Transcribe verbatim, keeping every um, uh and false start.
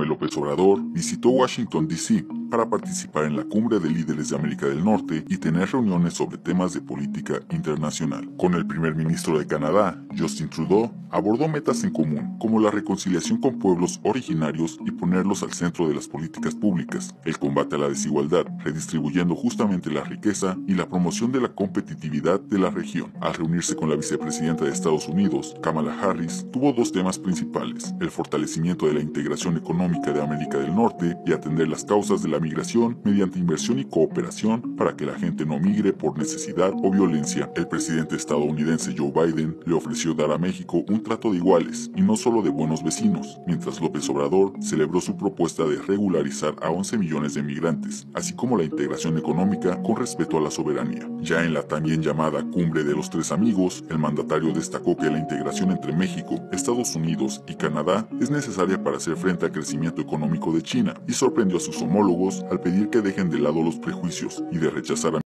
López Obrador visitó Washington, D C para participar en la Cumbre de Líderes de América del Norte y tener reuniones sobre temas de política internacional. Con el primer ministro de Canadá, Justin Trudeau, abordó metas en común, como la reconciliación con pueblos originarios y ponerlos al centro de las políticas públicas, el combate a la desigualdad, redistribuyendo justamente la riqueza y la promoción de la competitividad de la región. Al reunirse con la vicepresidenta de Estados Unidos, Kamala Harris, tuvo dos temas principales: el fortalecimiento de la integración económica de América del Norte y atender las causas de la migración mediante inversión y cooperación para que la gente no migre por necesidad o violencia. El presidente estadounidense Joe Biden le ofreció dar a México un trato de iguales y no solo de buenos vecinos, mientras López Obrador celebró su propuesta de regularizar a once millones de migrantes, así como la integración económica con respeto a la soberanía. Ya en la también llamada Cumbre de los Tres Amigos, el mandatario destacó que la integración entre México, Estados Unidos y Canadá es necesaria para hacer frente al crecimiento económico de China, y sorprendió a sus homólogos al pedir que dejen de lado los prejuicios y de rechazar a